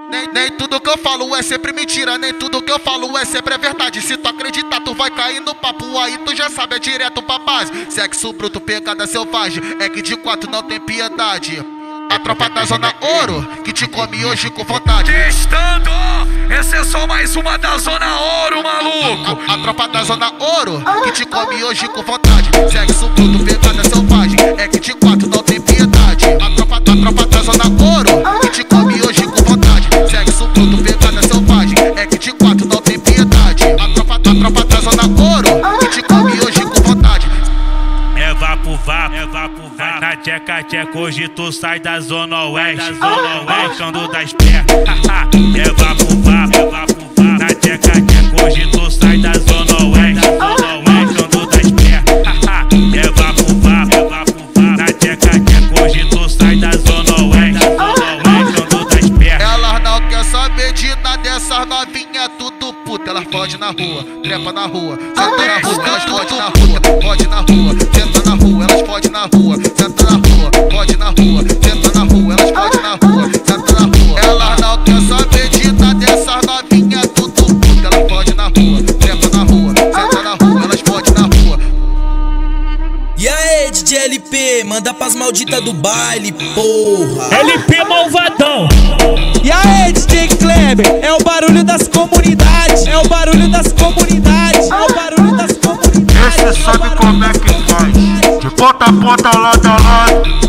Nem tudo que eu falo é sempre mentira, nem tudo que eu falo é sempre verdade. Se tu acreditar, tu vai cair no papo, aí tu já sabe, é direto pra base. Sexo bruto, pegada selvagem, é que de 4 não tem piedade. A tropa da Zona Ouro, que te come hoje com vontade. Testando, essa é só mais uma da Zona Ouro, maluco. A tropa da Zona Ouro, que te come hoje com vontade. Sexo bruto, pegada selvagem, é que de 4 não tem piedade. A tropa da Zona Ouro, que te come hoje com vontade. Sexo bruto, pegada selvagem, é que de 4 não tem piedade. A tropa da Zona Ouro, que te come hoje com vontade. É vapo, na tcheca, hoje tu sai da Zona Oeste, gostando das pernas. É vapo, na tcheca, hoje tu sai da Zona Oeste, gostando das pernas. É vapo, na tcheca, hoje tu sai da Zona Oeste, gostando das pernas. Elas não quer saber de nada, dessas novinhas tudo puta. Elas fodem na rua, trepa na rua, senta na rua, elas fodem na rua, fode na rua, senta na rua, elas fodem na rua, senta na rua, fode na rua, senta na rua, elas fodem na rua, senta na rua. Elas não quer saber de nada, dessas novinhas tudo puta. Elas fodem na rua, trepa na rua, senta na rua, elas fodem na rua. E aí, DJ LP, manda pras malditas do baile, porra. LP malvadão. E aí, DJ Kleber, é o barulho das comunidades, é o barulho das comunidades, é o barulho das comunidades. Esse sabe como é que faz, de ponta a ponta, lado a lado.